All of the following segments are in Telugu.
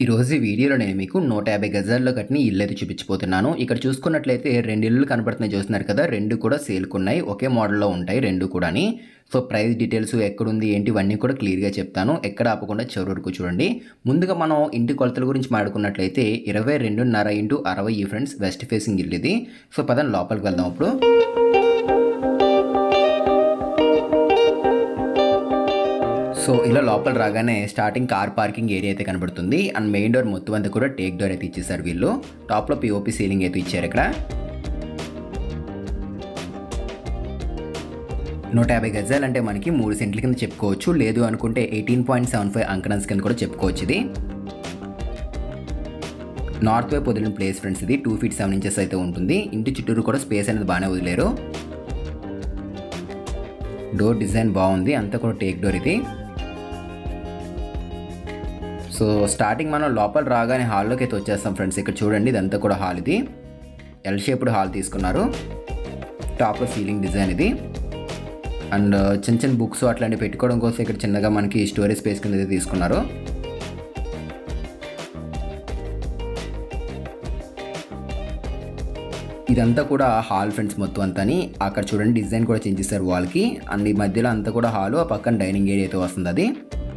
ఈరోజు ఈ వీడియోలో నేను మీకు 150 గజాల్లో కట్టిన ఇల్లు అయితే చూపించబోతున్నాను. ఇక్కడ చూసుకున్నట్లయితే 2 ఇల్లులు కనబడుతున్నాయి చూస్తున్నారు కదా. 2 కూడా సేల్కున్నాయి. ఒకే మోడల్లో ఉంటాయి 2 కూడాని. సో ప్రైస్ డీటెయిల్స్ ఎక్కడుంది ఏంటి ఇవన్నీ కూడా క్లియర్గా చెప్తాను. ఎక్కడ ఆపకుండా చివరి వరకు చూడండి. ముందుగా మనం ఇంటి కొలతల గురించి మాట్లాడుకున్నట్లయితే 22.5 x 60 ఫ్రెండ్స్, వెస్ట్ ఫేసింగ్ ఇల్లు ఇది. సో పదండి లోపలికి వెళ్దాం ఇప్పుడు. సో ఇలా లోపల రాగానే స్టార్టింగ్ కార్ పార్కింగ్ ఏరియా అయితే కనబడుతుంది. అండ్ మెయిన్ డోర్ మొత్తం అంతా కూడా టేక్ డోర్ అయితే ఇచ్చేసారు వీళ్ళు. టాప్లో పిఓపి సీలింగ్ అయితే ఇచ్చారు. ఇక్కడ 150 గజాలు అంటే మనకి 3 సెంట్ల కింద చెప్పుకోవచ్చు. లేదు అనుకుంటే 18.75 అంకణన్స్ కింద కూడా చెప్పుకోవచ్చు. ఇది నార్త్ వైపు వదిలిన ప్లేస్ ఫ్రెండ్స్. ఇది 2 feet 7 inches అయితే ఉంటుంది. ఇంటి చుట్టూరు కూడా స్పేస్ అనేది బాగానే వదిలేరు. డోర్ డిజైన్ బాగుంది, అంతా కూడా టేక్ డోర్ ఇది. సో స్టార్టింగ్ మనం లోపల రాగానే హాల్లోకి అయితే వచ్చేస్తాం ఫ్రెండ్స్. ఇక్కడ చూడండి, ఇదంతా కూడా హాల్. ఇది ఎల్ షేప్డ్ హాల్ తీసుకున్నారు. టాప్లో సీలింగ్ డిజైన్ ఇది. అండ్ చిన్న చిన్న బుక్స్ అట్లాంటివి పెట్టుకోవడం కోసం ఇక్కడ చిన్నగా మనకి స్టోరేజ్ స్పేస్ కింద అయితే తీసుకున్నారు. ఇదంతా కూడా హాల్ ఫ్రెండ్స్ మొత్తం అంతాని. అక్కడ చూడండి డిజైన్ కూడా చేంజ్ చేశారు వాల్కి. అండ్ ఈ మధ్యలో అంతా కూడా హాలు, ఆ పక్కన డైనింగ్ ఏరియా అయితే వస్తుంది. అది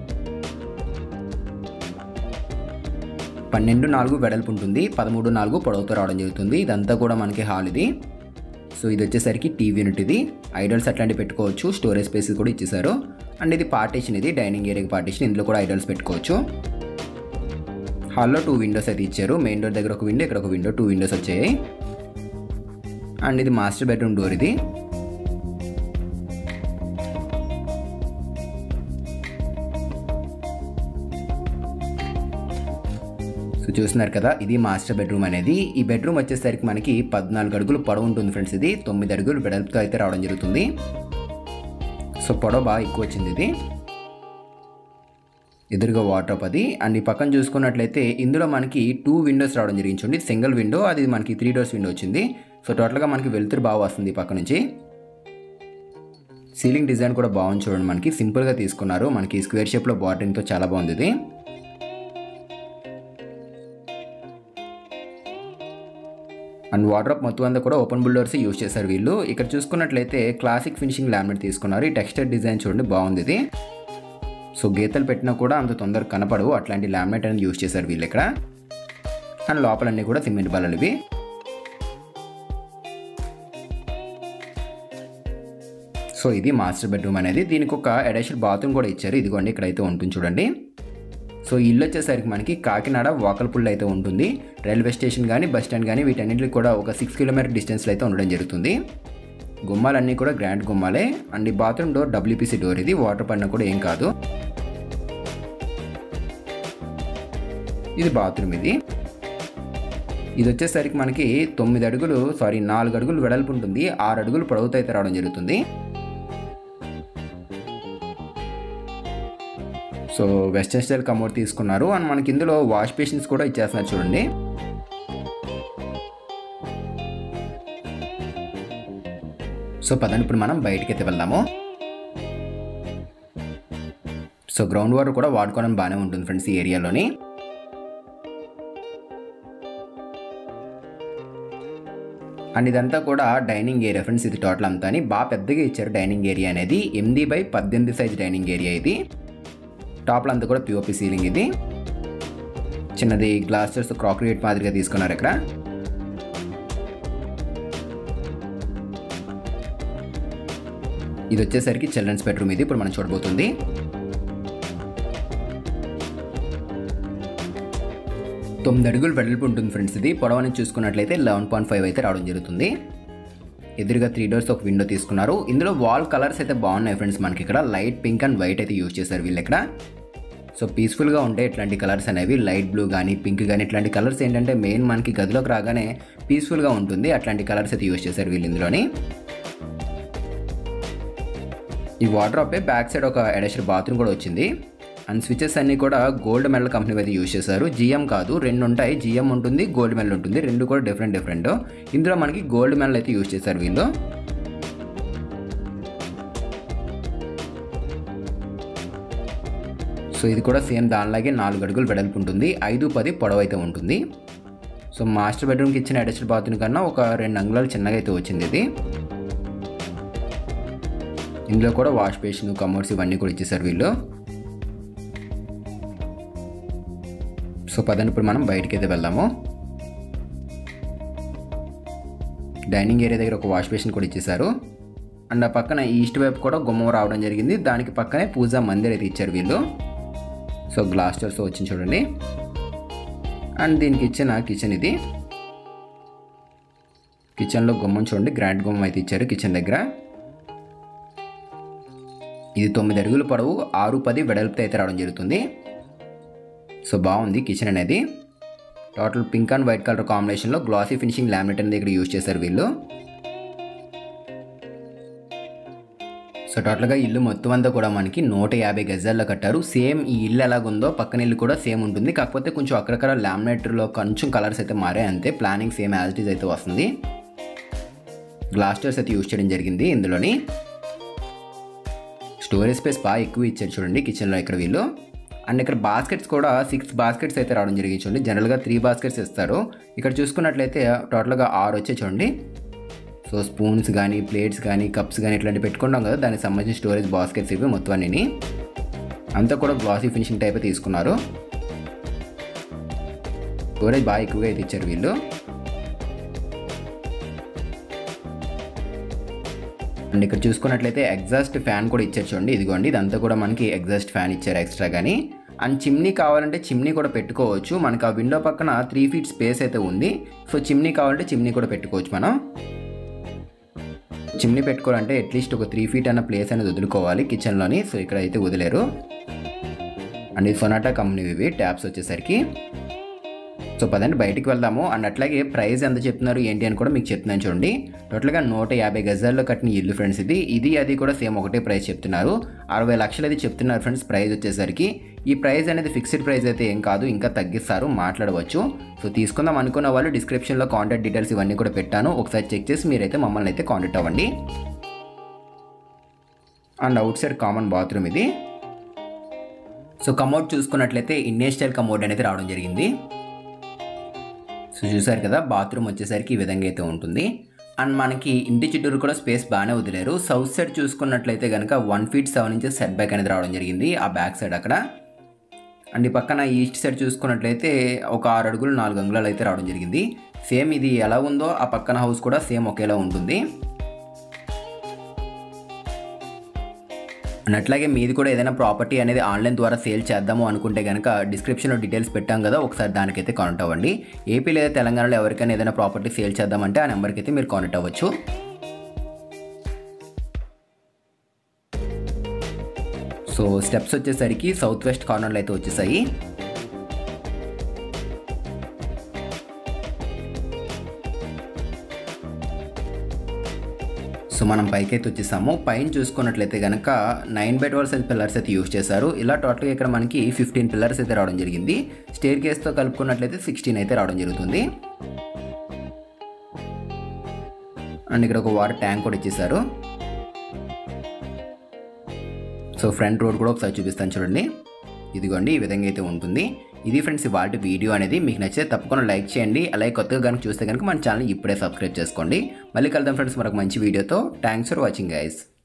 12.4 వెడల్పు ఉంటుంది, 13.4 పొడవుతో రావడం జరుగుతుంది. ఇదంతా కూడా మనకి హాల్ ఇది. సో ఇది వచ్చేసరికి టీవీ యూనిట్. ఇది ఐడల్స్ అట్లాంటివి పెట్టుకోవచ్చు. స్టోరేజ్ స్పేస్ కూడా ఇచ్చేసారు. అండ్ ఇది పార్టీషన్, ఇది డైనింగ్ ఏరియాకి పార్టీషన్. ఇందులో కూడా ఐడల్స్ పెట్టుకోవచ్చు. హాల్లో 2 విండోస్ అయితే ఇచ్చారు. మెయిన్ డోర్ దగ్గర ఒక విండో, ఇక్కడ ఒక విండో, 2 విండోస్ వచ్చాయి. అండ్ ఇది మాస్టర్ బెడ్రూమ్ డోర్. ఇది సో చూస్తున్నారు కదా, ఇది మాస్టర్ బెడ్రూమ్ అనేది. ఈ బెడ్రూమ్ వచ్చేసరికి మనకి 14 అడుగులు పొడవు ఉంటుంది ఫ్రెండ్స్. ఇది 9 అడుగులు వెడల్పుతో అయితే రావడం జరుగుతుంది. సో పొడవు బాగా ఎక్కువ వచ్చింది. ఇది ఎదురుగా వార్డ్రోబ్ అది. అండ్ ఈ పక్కన చూసుకున్నట్లయితే ఇందులో మనకి 2 విండోస్ రావడం జరిగింది. చూడండి, సింగిల్ విండో, అది మనకి 3 doors విండో వచ్చింది. సో టోటల్గా మనకి వెలుతురు బాగా వస్తుంది ఈ పక్క నుంచి. సీలింగ్ డిజైన్ కూడా బాగుంది చూడండి. మనకి సింపుల్గా తీసుకున్నారు. మనకి స్క్వేర్ షేప్లో బార్డరింగ్తో చాలా బాగుంది ఇది. అండ్ వార్డ్రోబ్ మొత్తం అంతా కూడా ఓపెన్ బుల్ డోర్స్ యూజ్ చేశారు వీళ్ళు. ఇక్కడ చూసుకున్నట్లయితే క్లాసిక్ ఫినిషింగ్ లామినేట్ తీసుకున్నారు. ఈ టెక్స్చర్ డిజైన్ చూడండి బాగుంది ఇది. సో గీతలు పెట్టినా కూడా అంత తొందరగా కనపడవు, అట్లాంటి లామినేట్ అనేది యూజ్ చేశారు వీళ్ళు ఇక్కడ. అండ్ లోపలన్నీ కూడా సిమెంట్ బల్లలు ఇవి. సో ఇది మాస్టర్ బెడ్రూమ్ అనేది. దీనికి ఒక అటాచ్డ్ బాత్రూమ్ కూడా ఇచ్చారు. ఇదిగోండి ఇక్కడైతే ఉంటుంది చూడండి. సో ఇల్లు వచ్చేసరికి మనకి కాకినాడ వాకల్పుల్ అయితే ఉంటుంది. రైల్వే స్టేషన్ కానీ బస్ స్టాండ్ కానీ వీటన్నిటికి కూడా ఒక 6 kilometer డిస్టెన్స్లో అయితే ఉండడం జరుగుతుంది. గుమ్మాలన్నీ కూడా గ్రాండ్ గుమ్మాలే. అండ్ ఈ బాత్రూమ్ డోర్ WPC డోర్. ఇది వాటర్ పడినా కూడా ఏం కాదు. ఇది బాత్రూమ్. ఇది వచ్చేసరికి మనకి 4 అడుగులు వెడల్పు ఉంటుంది, 6 అడుగులు పొడవుతో అయితే రావడం జరుగుతుంది. సో వెస్టర్న్ స్టైల్ కమోడ్ తీసుకున్నారు. అండ్ మనకి ఇందులో వాష్ బేసిన్స్ కూడా ఇచ్చేస్తున్నారు చూడండి. సో పదండి ఇప్పుడు మనం బయటకి అయితే వెళ్దాము. సో గ్రౌండ్ వాటర్ కూడా వాడుకోవడం బాగానే ఉంటుంది ఫ్రెండ్స్ ఈ ఏరియాలోని. అండ్ ఇదంతా కూడా డైనింగ్ ఏరియా ఫ్రెండ్స్. ఇది టోటల్ అంతా బాగా పెద్దగా ఇచ్చారు డైనింగ్ ఏరియా అనేది. 8x18 సైజ్ డైనింగ్ ఏరియా ఇది. టాప్లో అంతా కూడా పిఓపి సీలింగ్. ఇది చిన్నది గ్లాసెస్ క్రాకరీ మాదిరిగా తీసుకున్నారు ఇక్కడ. ఇది వచ్చేసరికి చిల్డ్రన్స్ బెడ్రూమ్. ఇది ఇప్పుడు మనం చూడబోతుంది. తొమ్మిది అడుగులు వెడల్పు ఉంటుంది ఫ్రెండ్స్. ఇది పొడవని చూసుకున్నట్లయితే 11.5 అయితే రావడం జరుగుతుంది. ఎదురుగా 3 doors ఒక విండో తీసుకున్నారు. ఇందులో వాల్ కలర్స్ అయితే బాగున్నాయి ఫ్రెండ్స్. మనకి ఇక్కడ లైట్ పింక్ అండ్ వైట్ అయితే యూజ్ చేశారు వీళ్ళు ఇక్కడ. సో పీస్ఫుల్గా ఉంటాయి ఇట్లాంటి కలర్స్ అనేవి. లైట్ బ్లూ కానీ పింక్ కానీ ఇట్లాంటి కలర్స్ ఏంటంటే మెయిన్ మనకి గదిలోకి రాగానే పీస్ఫుల్గా ఉంటుంది. అట్లాంటి కలర్స్ అయితే యూజ్ చేశారు వీళ్ళు ఇందులోని. ఈ వార్డ్రోబ్ బ్యాక్ సైడ్ ఒక అటాచ్డ్ బాత్రూమ్ కూడా వచ్చింది. అండ్ స్విచెస్ అన్నీ కూడా గోల్డ్ మెడల్ కంపెనీ అయితే యూజ్ చేశారు. GM కాదు, 2 ఉంటాయి. GM ఉంటుంది, గోల్డ్ మెడల్ ఉంటుంది. 2 కూడా డిఫరెంట్. ఇందులో మనకి గోల్డ్ మెడల్ అయితే యూజ్ చేశారు వీళ్ళు. సో ఇది కూడా సేమ్ దానిలాగే 4 అడుగులు వెడల్పు ఉంటుంది, 5-10 పొడవు అయితే ఉంటుంది. సో మాస్టర్ బెడ్రూమ్కి ఇచ్చిన అటాచ్డ్ బాత్రూమ్ కన్నా ఒక 2 అంగుళాలు చిన్నగా అయితే వచ్చింది ఇది. ఇందులో కూడా వాష్ బేసిన్, కమోడ్స్ ఇవన్నీ కూడా ఇచ్చేసారు వీళ్ళు. సో పదండి ఇప్పుడు మనం బయటికి అయితే వెళ్దాము. డైనింగ్ ఏరియా దగ్గర ఒక వాష్ బేసిన్ కూడా ఇచ్చేసారు. అండ్ ఆ పక్కన ఈస్ట్ వైపు కూడా గుమ్మం రావడం జరిగింది. దానికి పక్కనే పూజా మందిర్ అయితే ఇచ్చారు వీళ్ళు. సో గ్లాస్ డోర్స్ వచ్చింది చూడండి. అండ్ దీనికి ఇచ్చిన కిచెన్ ఇది. కిచెన్లో గుమ్మం చూడండి, గ్రాండ్ గుమ్మం అయితే ఇచ్చారు కిచెన్ దగ్గర. ఇది 9 అడుగుల పొడవు, 6-10 వెడల్పుతో అయితే రావడం జరుగుతుంది. సో బాగుంది కిచెన్ అనేది. Total pink and white colour కాంబినేషన్లో గ్లాసీ ఫినిషింగ్ లామినేట్ అనేది ఇక్కడ యూజ్ చేశారు వీళ్ళు. సో టోటల్గా ఇల్లు మొత్తం అంతా కూడా మనకి 150 గజాల్లో కట్టారు. సేమ్ ఈ ఇల్లు ఎలాగుందో పక్కన ఇల్లు కూడా సేమ్ ఉంటుంది. కాకపోతే కొంచెం అక్కడక్కడ లామినేటర్లో కొంచెం కలర్స్ అయితే మారే అంతే. Planning same as it is అయితే వస్తుంది. గ్లాస్ డోర్స్ అయితే యూజ్ చేయడం జరిగింది ఇందులోని. స్టోరేజ్ స్పేస్ బాగా ఎక్కువ ఇచ్చారు చూడండి కిచెన్లో ఇక్కడ వీళ్ళు. అండ్ ఇక్కడ బాస్కెట్స్ కూడా 6 బాస్కెట్స్ అయితే రావడం జరిగింది చూడండి. జనరల్గా 3 బాస్కెట్స్ ఇస్తారు. ఇక్కడ చూసుకున్నట్లయితే టోటల్గా 6 వచ్చాయి చూడండి. సో స్పూన్స్ కానీ, ప్లేట్స్ కానీ, కప్స్ కానీ ఇట్లాంటివి పెట్టుకుంటాం కదా, దానికి సంబంధించిన స్టోరేజ్ బాస్కెట్స్ ఇవి మొత్తం అన్నీ. అంతా కూడా గ్లాసీ ఫినిషింగ్ టైప్ తీసుకున్నారు. స్టోరేజ్ బాగా ఎక్కువగా అయితే ఇచ్చారు వీళ్ళు. అండ్ ఇక్కడ చూసుకున్నట్లయితే ఎగ్జాస్ట్ ఫ్యాన్ కూడా ఇచ్చారు చూడండి. ఇదిగోండి, ఇదంతా కూడా మనకి ఎగ్జాస్ట్ ఫ్యాన్ ఇచ్చారు ఎక్స్ట్రా కానీ. అండ్ చిమ్నీ కావాలంటే చిమ్నీ కూడా పెట్టుకోవచ్చు. మనకు ఆ విండో పక్కన 3 ఫీట్ స్పేస్ అయితే ఉంది. సో చిమ్నీ కావాలంటే చిమ్నీ కూడా పెట్టుకోవచ్చు మనం. చిమ్నీ పెట్టుకోవాలంటే అట్లీస్ట్ ఒక 3 ఫీట్ అన్న ప్లేస్ అనేది వదులుకోవాలి కిచెన్లోని. సో ఇక్కడ అయితే వదిలేరు. అండ్ ఇది సొనాటా కంపెనీ ఇవి ట్యాప్స్ వచ్చేసరికి. సో పదండి బయటికి వెళ్దాము. అండ్ అట్లాగే ప్రైస్ ఎంత చెప్తున్నారు ఏంటి అని కూడా మీకు చెప్తున్నాను చూడండి. టోటల్గా 150 గజాల్లో కట్టిన ఇల్లు ఫ్రెండ్స్ ఇది. అది కూడా సేమ్ ఒకటే ప్రైస్ చెప్తున్నారు. 60 లక్షలు అది చెప్తున్నారు ఫ్రెండ్స్ ప్రైస్ వచ్చేసరికి. ఈ ప్రైస్ అనేది ఫిక్స్డ్ ప్రైస్ అయితే ఏం కాదు, ఇంకా తగ్గిస్తారు, మాట్లాడవచ్చు. సో తీసుకుందాం అనుకున్న వాళ్ళు డిస్క్రిప్షన్లో కాంటాక్ట్ డీటెయిల్స్ ఇవన్నీ కూడా పెట్టాను. ఒకసారి చెక్ చేసి మీరైతే మమ్మల్ని అయితే కాంటాక్ట్ అవ్వండి. And outside common bathroom ఇది. సో కమోడ్ చూసుకున్నట్లయితే ఇండియన్ స్టైల్ కమోడ్ అనేది రావడం జరిగింది. సో చూసారు కదా, బాత్రూమ్ వచ్చేసరికి ఈ విధంగా అయితే ఉంటుంది. అండ్ మనకి ఇంటి చుట్టూరు కూడా స్పేస్ బాగానే వదిలేరు. సౌత్ సైడ్ చూసుకున్నట్లయితే కనుక 1 ఫీట్ 7 ఇంచెస్ సెట్ బ్యాక్ అనేది రావడం జరిగింది ఆ బ్యాక్ సైడ్ అక్కడ. అండ్ ఈ పక్కన ఈస్ట్ సైడ్ చూసుకున్నట్లయితే ఒక 6 అడుగులు 4 అంగుళాలు అయితే రావడం జరిగింది. సేమ్ ఇది ఎలా ఉందో ఆ పక్కన హౌస్ కూడా సేమ్ ఒకేలా ఉంటుంది. అండ్ అట్లాగే మీది కూడా ఏదైనా ప్రాపర్టీ అనేది ఆన్లైన్ ద్వారా సేల్ చేద్దాము అనుకుంటే కనుక డిస్క్రిప్షన్లో డీటెయిల్స్ పెట్టాం కదా, ఒకసారి దానికైతే కాంటాక్ట్ అవ్వండి. ఏపీ లేదా తెలంగాణలో ఎవరికైనా ఏదైనా ప్రాపర్టీ సేల్ చేద్దామంటే ఆ నెంబర్కి అయితే మీరు కాంటాక్ట్ అవ్వచ్చు. సో స్టెప్స్ వచ్చేసరికి సౌత్ వెస్ట్ కార్నర్లో అయితే వచ్చేసాయి. సో మనం పైకి అయితే వచ్చేసాము. పైన చూసుకున్నట్లయితే కనుక 9x12 సైజ్ పిల్లర్స్ అయితే యూజ్ చేశారు. ఇలా టోటల్గా ఇక్కడ మనకి 15 పిల్లర్స్ అయితే రావడం జరిగింది. స్టేర్ కేస్తో కలుపుకున్నట్లయితే 16 అయితే రావడం జరుగుతుంది. అండ్ ఇక్కడ ఒక వాటర్ ట్యాంక్ కూడా ఇచ్చేసారు. సో ఫ్రంట్ రోడ్ కూడా ఒకసారి చూపిస్తాను చూడండి. ఇదిగోండి, ఈ విధంగా అయితే ఉంటుంది. ఇది ఫ్రెండ్స్ ఇవాళ వీడియో అనేది. మీకు నచ్చితే తప్పకుండా లైక్ చేయండి. అలాగే కొత్తగా కనుక చూస్తే కనుక మన ఛానల్ ఇప్పుడే సబ్స్క్రైబ్ చేసుకోండి. మళ్ళీ కలుద్దాం ఫ్రెండ్స్ మరొక మంచి వీడియోతో. Thanks for watching guys.